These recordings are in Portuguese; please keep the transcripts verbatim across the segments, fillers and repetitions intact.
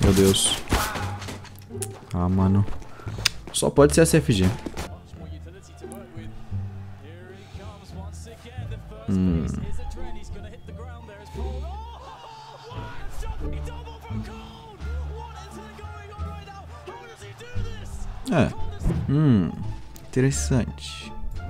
Meu Deus. Ah, mano. Só pode ser a C F G. Hum. É. Hum. Interessante.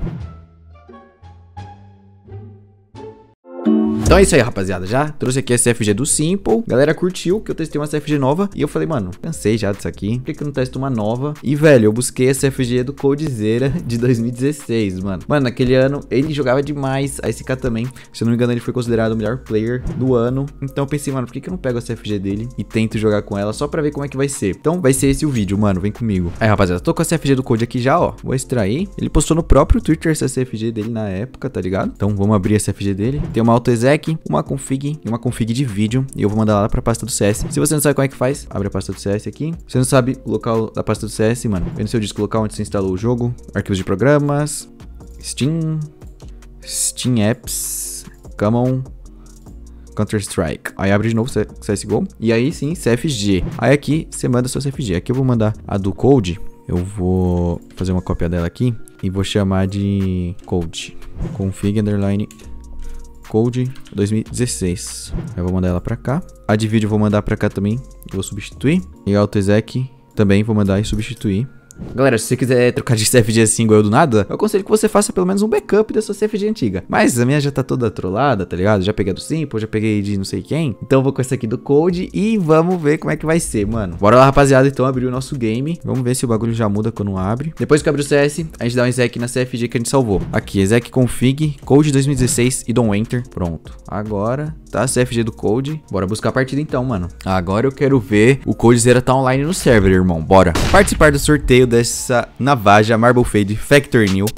Então é isso aí, rapaziada. Já trouxe aqui a C F G do Simple. Galera curtiu que eu testei uma C F G nova. E eu falei, mano, cansei já disso aqui. Por que que eu não testo uma nova? E, velho, eu busquei a C F G do Coldzera de dois mil e dezesseis, mano. Mano, naquele ano ele jogava demais. A S K também. Se eu não me engano, ele foi considerado o melhor player do ano. Então eu pensei, mano, por que que eu não pego a C F G dele e tento jogar com ela só pra ver como é que vai ser? Então vai ser esse o vídeo, mano. Vem comigo. Aí, rapaziada, tô com a C F G do Cold aqui já, ó. Vou extrair. Ele postou no próprio Twitter essa C F G dele na época, tá ligado? Então vamos abrir a C F G dele. Tem uma auto-exec, uma config e uma config de vídeo. E eu vou mandar lá pra pasta do C S. Se você não sabe como é que faz, abre a pasta do C S aqui. Se você não sabe o local da pasta do C S, mano, vem no seu disco local onde você instalou o jogo. Arquivos de programas. Steam. Steam Apps. Common. Counter-Strike. Aí abre de novo C S G O. E aí sim, C F G. Aí aqui você manda a sua C F G. Aqui eu vou mandar a do Cold. Eu vou fazer uma cópia dela aqui. E vou chamar de Cold. Config underline Cold dois mil e dezesseis. Eu vou mandar ela pra cá. A de vídeo eu vou mandar pra cá também. Eu vou substituir. E a AutoExec também vou mandar e substituir. Galera, se você quiser trocar de C F G assim igual eu do nada, eu aconselho que você faça pelo menos um backup da sua C F G antiga. Mas a minha já tá toda trollada, tá ligado? Já peguei a do Simple, já peguei de não sei quem. Então eu vou com essa aqui do Cold e vamos ver como é que vai ser, mano. Bora lá, rapaziada, então abrir o nosso game. Vamos ver se o bagulho já muda quando abre. Depois que abre o C S, a gente dá um exec na C F G que a gente salvou. Aqui, exec config, Cold dois mil e dezesseis e dá um enter. Pronto. Agora tá a C F G do Cold. Bora buscar a partida então, mano. Agora eu quero ver o Coldzera tá online no server, irmão. Bora. Participar do sorteio dessa Navaja Marble Fade Factor New.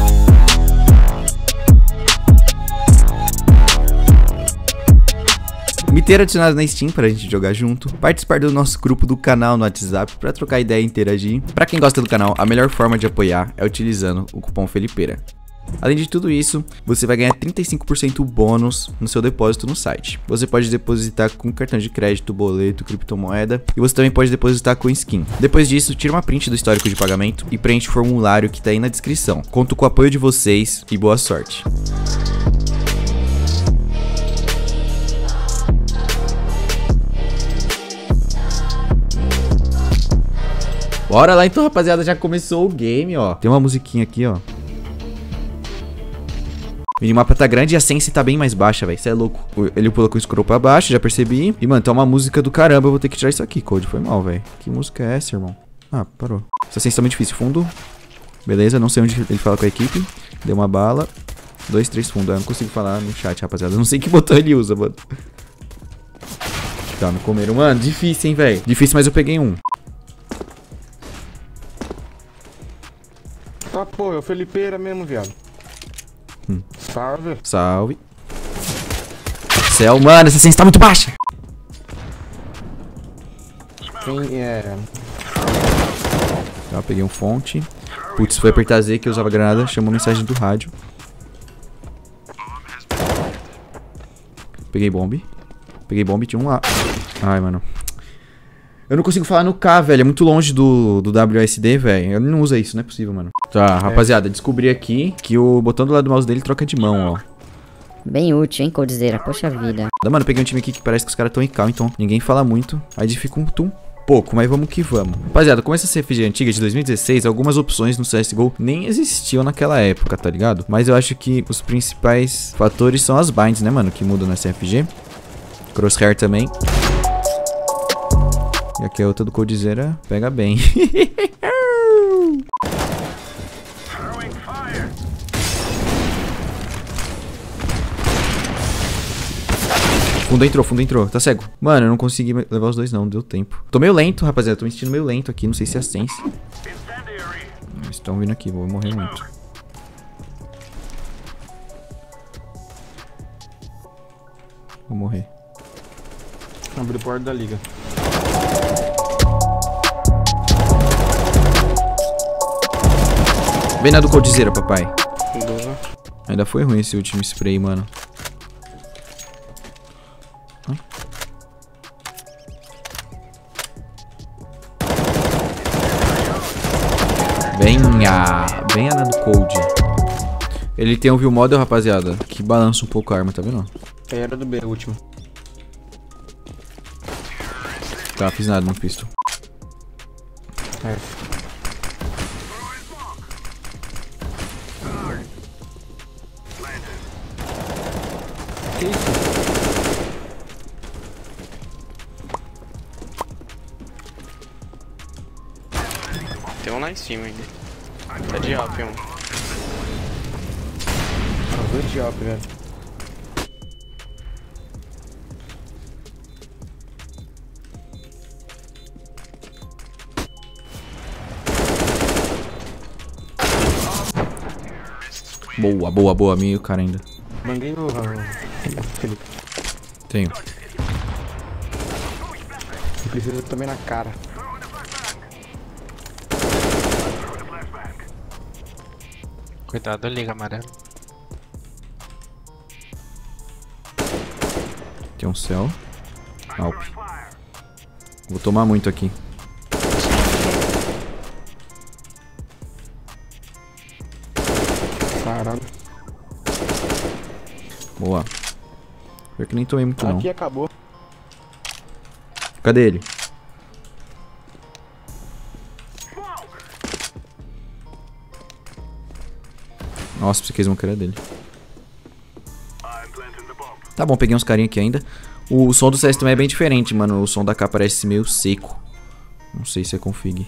Me ter adicionado na Steam pra gente jogar junto. Participar do nosso grupo do canal no WhatsApp pra trocar ideia e interagir. Pra quem gosta do canal, a melhor forma de apoiar é utilizando o cupom Felipeira. Além de tudo isso, você vai ganhar trinta e cinco por cento bônus no seu depósito no site. Você pode depositar com cartão de crédito, boleto, criptomoeda e você também pode depositar com skin. Depois disso, tira uma print do histórico de pagamento e preenche o formulário que tá aí na descrição. Conto com o apoio de vocês e boa sorte. Bora lá então, rapaziada, já começou o game, ó. Tem uma musiquinha aqui, ó. O minimapa tá grande e a sense tá bem mais baixa, velho. Isso é louco. Ele pula com o scroll pra baixo, já percebi. E, mano, tá uma música do caramba. Eu vou ter que tirar isso aqui, Cold. Foi mal, velho. Que música é essa, irmão? Ah, parou. Essa sense tá muito difícil. Fundo. Beleza, não sei onde ele fala com a equipe. Deu uma bala. Dois, três fundos. Eu não consigo falar no chat, rapaziada. Eu não sei que botão ele usa, mano. Tá, me comeram. Mano, difícil, hein, velho. Difícil, mas eu peguei um. Tá, pô, é o Felipeira mesmo, viado. Hum. Salve. Salve. Céu, mano, essa sense tá muito baixa. Quem é? Tá, peguei um fonte. Putz, foi apertar Z que eu usava granada. Chamou mensagem do rádio. Peguei bombe. Peguei bombe, tinha um lá. Ai, mano. Eu não consigo falar no K, velho. É muito longe do, do W S D, velho. Ele não usa isso, não é possível, mano. Tá, rapaziada, descobri aqui que o botão do lado do mouse dele troca de mão, ó. Bem útil, hein, Coldzera? Poxa vida. Mano, eu peguei um time aqui que parece que os caras estão em cal, então ninguém fala muito. Aí dificulta um pouco, mas vamos que vamos. Rapaziada, como essa C F G antiga de dois mil e dezesseis, algumas opções no C S G O nem existiam naquela época, tá ligado? Mas eu acho que os principais fatores são as binds, né, mano, que mudam na C F G. Crosshair também. E aqui a outra do Coldzera pega bem. Fundo entrou, fundo entrou. Tá cego. Mano, eu não consegui levar os dois não, não deu tempo. Tô meio lento, rapaziada. Tô me sentindo meio lento aqui. Não sei se é a sense. Eles estão vindo aqui, vou morrer muito. Vou morrer. Abre o porta da liga. Vem na do Coldzera, papai. Boa. Ainda foi ruim esse último spray, mano. Hã? Venha! Venha na do Cold. Ele tem um view model, rapaziada, que balança um pouco a arma, tá vendo? Era do B, o último. Tá, fiz nada no pistol. É. Que isso? Tem um lá em cima ainda. Tá de up, um. Ah, dois de op, velho. Boa, boa, boa. Meio cara ainda. Manguei o... Felipe. Tenho. Precisa também na cara. Cuidado, liga amarelo. Tem um céu. Alp. Vou tomar muito aqui. Caralho. Boa. Pior que nem tomei muito não. Aqui acabou. Cadê ele? Nossa, pensei que eles vão querer dele. Tá bom, peguei uns carinha aqui ainda. O som do C S também é bem diferente, mano. O som da K parece meio seco. Não sei se é config.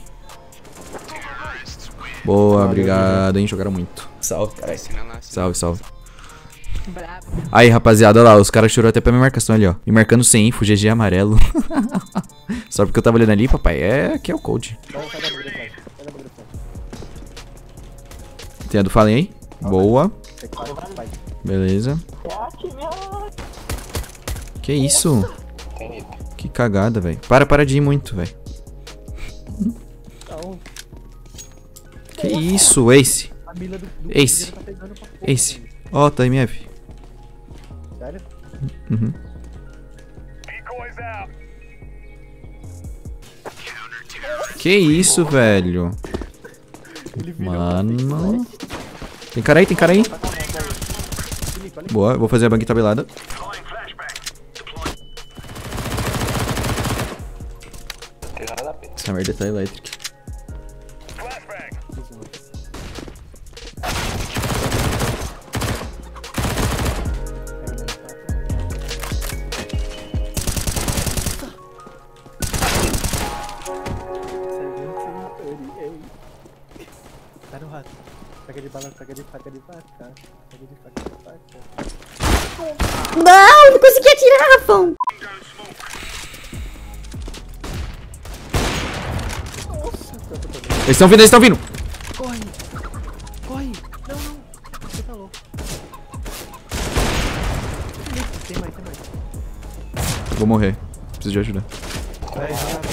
Boa, obrigado, hein. Jogaram muito. Salve, cara. Salve, salve. Aí, rapaziada, olha lá. Os caras choraram até pra minha marcação ali, ó. Me marcando sem info, G G amarelo. Só porque eu tava olhando ali, papai. É, aqui é o Cold. Tem a do Fallen aí? Boa. Beleza. Que isso? Que cagada, velho. Para, para de ir muito, velho. Que isso, Ace. Ace. Ace. Ó, oh, tá M F. Sério? Uhum. Que isso, velho. Mano. Tem cara aí, tem cara aí. Boa, eu vou fazer a bang tabelada. Essa merda tá elétrica. Tá no rato. Pega de bala, pega de faca de faca. Pega de faca de faca. Não, não consegui atirar, Rafão. Eles estão vindo, eles estão vindo. Corre! Corre! Não, não! Você tá louco. Tem mais, tem mais. Vou morrer. Preciso de ajuda. Vai,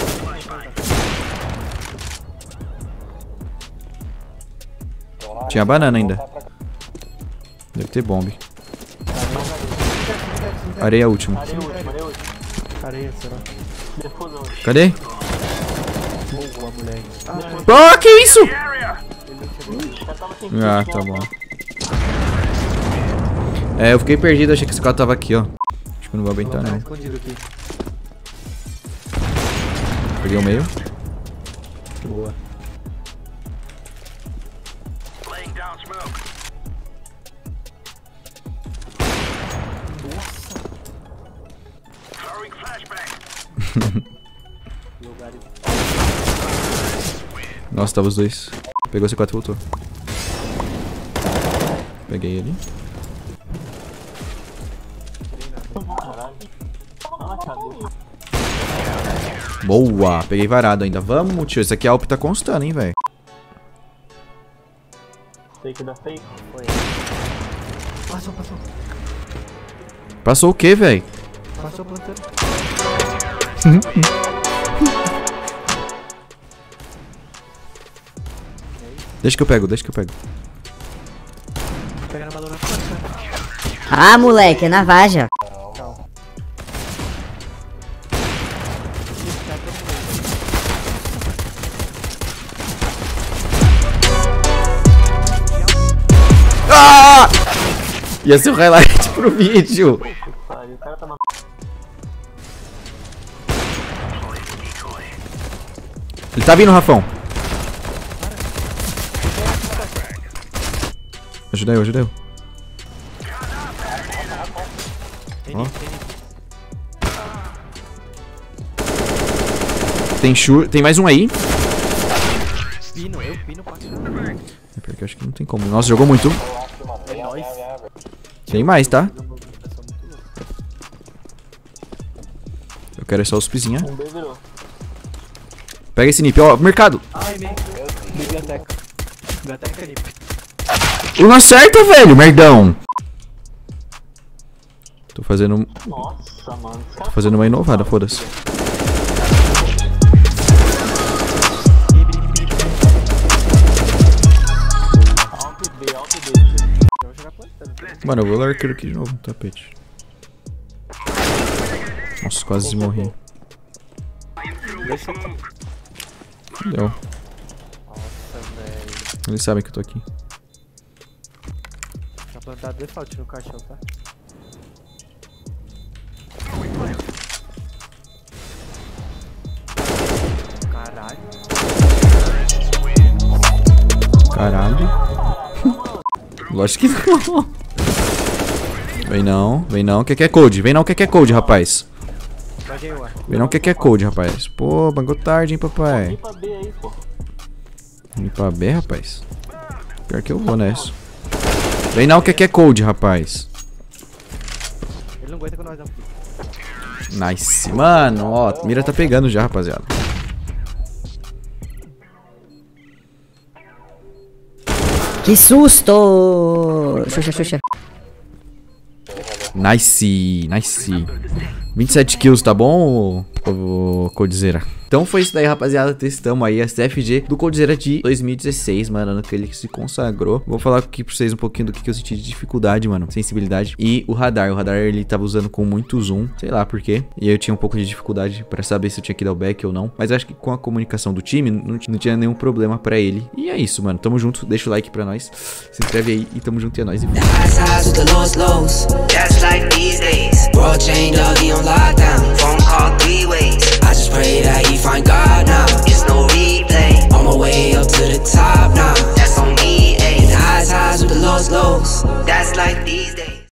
Tinha banana ainda. Deve ter bomb. Areia última. areia, será? Cadê? Boa, moleque. Oh, que isso? Ah, tá bom. É, eu fiquei perdido, achei que esse cara tava aqui, ó. Acho que eu não vou aguentar, não. Escondido aqui. Peguei o meio. Boa. Nossa, tava os dois. Pegou C quatro e voltou. Peguei ele. Boa! Peguei varado ainda. Vamos, tio. Esse aqui a Alp tá constando, hein, velho. Fake da fake? Foi. Passou, passou. Passou o quê, velho? Passou plantando. Deixa que eu pego, deixa que eu pego. Pega na balona força. Ah, moleque, é na vaja. Ah! Ia ser o highlight pro vídeo. O cara tá Ele tá vindo, Rafão. Ajuda eu, ajuda eu. Ó. Tem chur... Tem mais um aí. pino, eu pino pra caramba. É porque eu acho que não tem como. Nossa, jogou muito. É nóis. Tem mais, tá? Eu quero é só os pizinha. Pega esse nip, ó, mercado. Ai, meio. Biblioteca. Biblioteca nip. Não acerta, velho, merdão. Tô fazendo... Nossa, mano. Tô fazendo uma inovada, foda-se. Mano, eu vou largar aqui de novo no tapete. Nossa, quase morri. Deu. Nossa, velho. Eles sabem que eu tô aqui. Tinha plantado default no caixão, tá? Caralho. Caralho. Lógico que não. Vem não, vem não. Que que é code? Vem não, que que é code, rapaz? Vem não, que que é code, rapaz? Pô, bagou tarde, hein, papai? Limpa B aí, pô. Limpa B, rapaz? Pior que eu vou nessa. Vem não, que que é code, rapaz? Ele não aguenta com nós, não. Nice. Mano, ó, a mira tá pegando já, rapaziada. Que susto! Xuxa, xuxa. Nice, nice. vinte e sete kills, tá bom, ô Coldzera? Então foi isso daí, rapaziada. Testamos aí a C F G do Coldzera de dois mil e dezesseis, mano, ano que ele se consagrou. Vou falar aqui pra vocês um pouquinho do que eu senti de dificuldade, mano. Sensibilidade. E o radar. O radar ele tava usando com muito zoom. Sei lá por quê. E eu tinha um pouco de dificuldade pra saber se eu tinha que dar o back ou não. Mas acho que com a comunicação do time, não, não tinha nenhum problema pra ele. E é isso, mano. Tamo junto. Deixa o like pra nós. Se inscreve aí e tamo junto. E é nóis. E fui. I just pray that he find God now. It's no replay. On my way up to the top now. That's on me, ayy. And the highs highs with the lows lows. That's like these days.